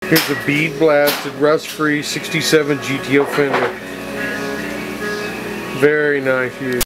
Here's a bead blasted, rust-free 67 GTO Fender. Very nice use.